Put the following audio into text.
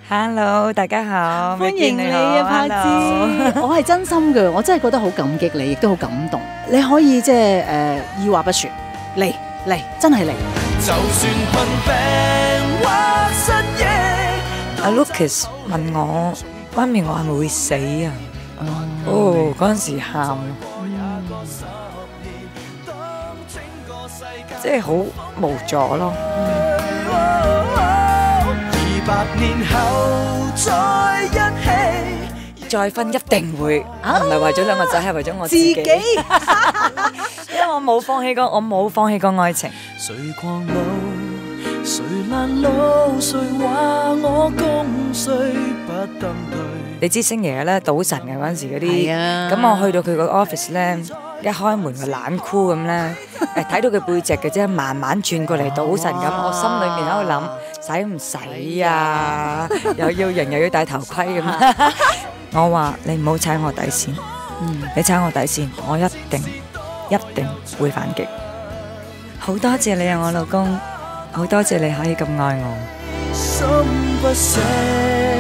Hello， 大家好， 歡迎你啊，柏芝。我係真心嘅，我真係覺得好感激你，亦都好感動。你可以即係二話不說嚟，真係嚟。就算困病或失憶。 阿 Lucas 問我媽咪，我係咪會死啊？哦，嗰陣時喊，即係好無助咯。200年後再一起，再婚一定會，唔係為咗兩個仔，係為咗我自己。因為我冇放棄過愛情。誰狂怒，誰攔路，誰話我共誰不登對。你知星爺咧賭神嘅嗰陣時嗰啲，咁我去到佢個 office 咧，一開門個冷酷咁咧，睇到佢背脊嘅啫，慢慢轉過嚟賭神咁，我心裏面喺度諗，使唔使啊？又要型又要戴頭盔咁。我話你唔好踩我底線，你踩我底線，我一定會反擊。好多謝你啊，我老公，好多謝你可以咁愛我。心不捨